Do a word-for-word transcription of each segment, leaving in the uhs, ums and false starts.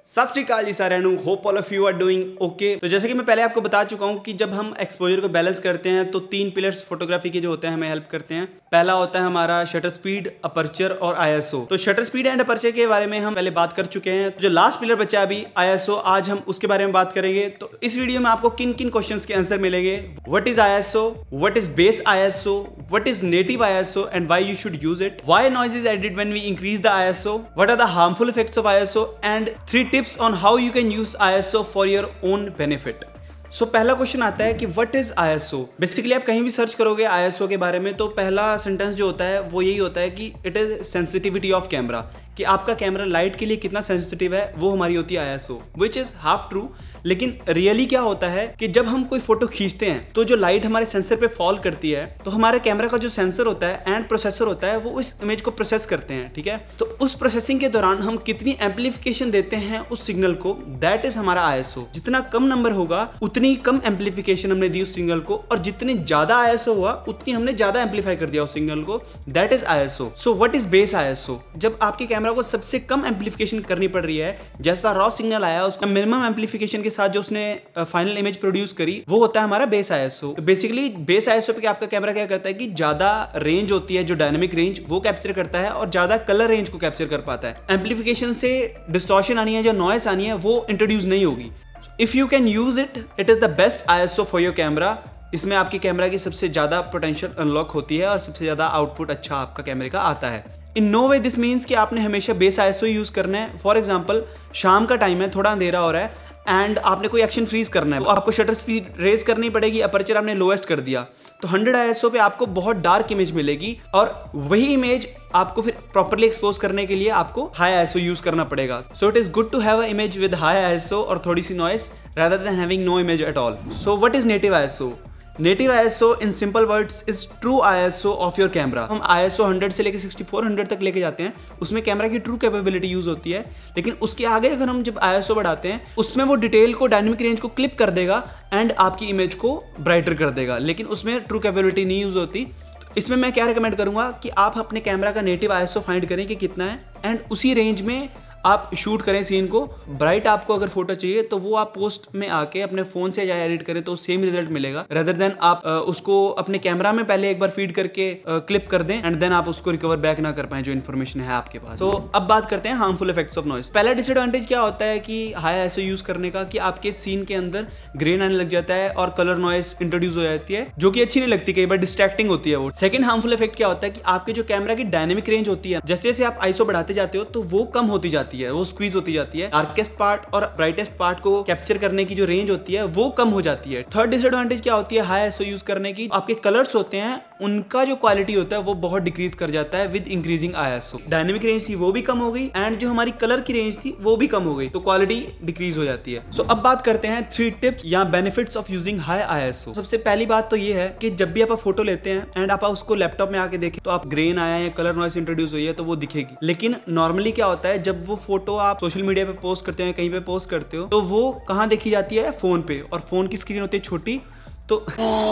सत श्री अकाल जी सारे, hope all of you are doing okay. तो जैसे कि मैं पहले आपको बता चुका हूं कि जब हम एक्सपोजर को बैलेंस करते हैं तो तीन पिलर्स फोटोग्राफी के जो होते हैं हमें हेल्प करते हैं। पहला होता है हमारा शटर स्पीड, अपर्चर और आई एस ओ। तो शटर स्पीड एंड अपर्चर के बारे में हम पहले बात कर चुके हैं। जो लास्ट पिलर बचा अभी आई एस ओ, आज हम उसके बारे में बात करेंगे। तो इस वीडियो में आपको किन किन क्वेश्चंस के आंसर मिलेंगे। What is I S O, what is base I S O, what is native I S O and why you should use it, why noise is added when we increase the I S O, what are the harmful effects of I S O and three tips on how you can use I S O for your own benefit। So so, पहला question आता है कि what is I S O. Basically आप कहीं भी search करोगे आई S ओ के बारे में तो पहला सेंटेंस जो होता है वो यही होता है कि it is sensitivity of camera, कि आपका कैमरा लाइट के लिए कितना सेंसिटिव है वो हमारी होती है I S O, which is half true. लेकिन रियली क्या होता है कि जब हम कोई फोटो खींचते हैं तो जो लाइट हमारे सेंसर पे फॉल करती है तो हमारे कैमरा का जो सेंसर होता है एंड प्रोसेसर होता है वो इस इमेज को प्रोसेस करते हैं, ठीक है। तो उस प्रोसेसिंग के दौरान हम कितनी एम्पलीफिकेशन देते हैं उस सिग्नल को, दैट इज हमारा आई एस ओ। जितना कम नंबर होगा उतनी कम एम्पलीफिकेशन हमने दी उस सिग्नल को, और जितनी ज्यादा आई एस ओ हुआ उतनी हमने ज्यादा एम्पलीफाई कर दिया उस सिग्नल को, that is I S O. So what is base I S O. जब आपके कैमरा को सबसे कम एम्पलीफिकेशन करनी पड़ रही है, जैसा रॉ सिग्नल आया उसका मिनिमम एम्पलीफिकेशन के साथ जो उसने फाइनल इमेज प्रोड्यूस करी, वो होता है हमारा base I S O. Basically base I S O पे आपका कैमरा क्या करता है कि ज्यादा रेंज होती है, जो डायनामिक रेंज वो कैप्चर करता है और ज्यादा कलर रेंज को कैप्चर कर पाता है। एम्पलीफिकेशन से डिस्टॉर्शन आनी है, जो नॉइस आनी है वो इंट्रोड्यूस नहीं होगी। If you can use it, it is the best I S O for your camera. इसमें आपके कैमरा की सबसे ज्यादा पोटेंशियल अनलॉक होती है और सबसे ज्यादा आउटपुट अच्छा आपका कैमरे का आता है। In no way this means कि आपने हमेशा base I S O use करना है। फॉर एग्जाम्पल शाम का टाइम है, थोड़ा अंधेरा हो रहा है एंड आपने कोई एक्शन फ्रीज करना है, तो आपको शटर स्पीड रेज करनी पड़ेगी, अपर्चर आपने लोएस्ट कर दिया तो हंड्रेड आई एस ओ पे आपको बहुत डार्क इमेज मिलेगी, और वही इमेज आपको फिर प्रॉपर्ली एक्सपोज करने के लिए आपको high I S O use करना पड़ेगा। So it is good to have a image with high I S O और थोड़ी सी noise rather than having no image at all. So what is native I S O. Native I S O in simple words is true I S O of your camera. हम I S O hundred से लेकर sixty four hundred तक लेके जाते हैं, उसमें camera की true capability use होती है। लेकिन उसके आगे अगर हम जब आई एस ओ बढ़ाते हैं उसमें वो डिटेल को, डायनामिक रेंज को क्लिप कर देगा एंड आपकी इमेज को ब्राइटर कर देगा, लेकिन उसमें ट्रू कैपेबिलिटी नहीं यूज होती। इसमें मैं क्या रिकमेंड करूंगा कि आप अपने कैमरा का native I S O find करें कि कितना है एंड उसी रेंज में आप शूट करें सीन को। ब्राइट आपको अगर फोटो चाहिए तो वो आप पोस्ट में आके अपने फोन से या एडिट करें तो सेम रिजल्ट मिलेगा, रेदर देन आप आ, उसको अपने कैमरा में पहले एक बार फीड करके आ, क्लिप कर दें एंड देन आप उसको रिकवर बैक ना कर पाए जो इन्फॉर्मेशन है आपके पास। तो अब बात करते हैं हार्मफुल इफेक्ट्स ऑफ नॉइस। पहला डिसएडवांटेज क्या होता है कि high I S O use करने का, कि आपके सीन के अंदर ग्रेन आने लग जाता है और कलर नॉइस इंट्रोड्यूस हो जाती है जो कि अच्छी नहीं लगती, कई बार डिस्ट्रैक्टिंग होती है वो। सेकंड हार्मफुल इफेक्ट क्या होता है कि आपके जो कैमरा की डायनेमिक रेंज होती है, जैसे जैसे आप आई एस ओ बढ़ाते जाते हो तो वो कम होती जाती है, वो स्क्वीज होती जाती है। डार्केस्ट पार्ट और ब्राइटेस्ट पार्ट को कैप्चर करने की जो रेंज होती है वो कम हो जाती है। थर्ड डिसएडवांटेज क्या होती है high I S O use करने की, आपके कलर्स होते हैं उनका जो क्वालिटी होता है वो बहुत डिक्रीज कर जाता है with increasing I S O. Dynamic range थी वो भी कम हो गई एंड जो हमारी कलर की रेंज थी वो भी कम हो गई, तो क्वालिटी डिक्रीज हो जाती है। सो so, अब बात करते हैं थ्री टिप्स या benefits of using high I S O. सबसे पहली बात तो ये है कि जब भी आप फोटो लेते हैं एंड आप उसको लैपटॉप में आके देखें तो आप ग्रेन आया या कलर नॉइस इंट्रोड्यूस हुई है तो वो दिखेगी। लेकिन नॉर्मली क्या होता है जब वो फोटो आप सोशल मीडिया पे पोस्ट करते हैं, कहीं पे पोस्ट करते हो, तो वो कहाँ देखी जाती है, फोन पे, और फोन की स्क्रीन होती है छोटी, तो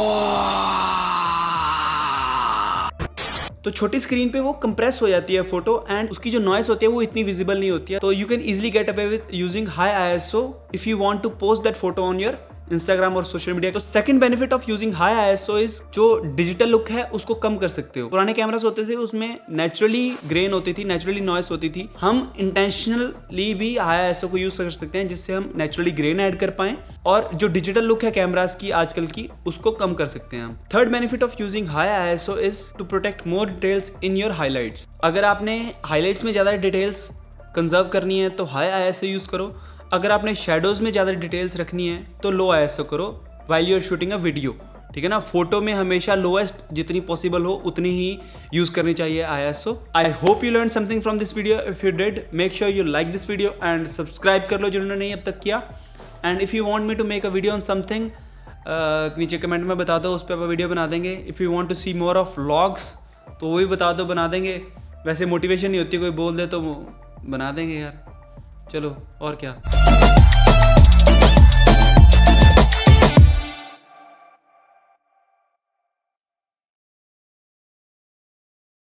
तो छोटी स्क्रीन पे वो कंप्रेस हो जाती है फोटो एंड उसकी जो नॉइस होती है वो इतनी विजिबल नहीं होती है। तो you can easily get away with using high I S O if you want to post that photo on your Instagram और सोशल मीडिया। तो second benefit of using high I S O is जो digital look है उसको कम कर सकते हो। पुराने cameras होते थे उसमें नेचुरली ग्रेन होती थी, नेचुरली नॉइस होती थी। हम इंटेंशनली भी हाई आई एस ओ को यूज कर सकते हैं जिससे हम नेचुरली ग्रेन ऐड कर पाएं और जो डिजिटल लुक है कैमरास की आजकल की उसको कम कर सकते हैं हम। Third benefit of using high I S O is to protect more details in your highlights. अगर आपने हाईलाइट्स में ज्यादा डिटेल्स कंजर्व करनी है तो high I S O use करो। अगर आपने शेडोज में ज़्यादा डिटेल्स रखनी है तो लो आई एस ओ करो while you are shooting a video, ठीक है ना। फोटो में हमेशा लोएस्ट जितनी पॉसिबल हो उतनी ही यूज करनी चाहिए I S O. I hope you learn something from this video. If you did, make sure you like this video and subscribe कर लो जिन्होंने नहीं अब तक किया। And if you want me to make a video on something, नीचे comment में बता दो, उस पर वीडियो बना देंगे। If you want to see more of vlogs तो वो भी बता दो, बना देंगे। वैसे मोटिवेशन नहीं होती, कोई बोल दे तो बना देंगे यार, चलो और क्या।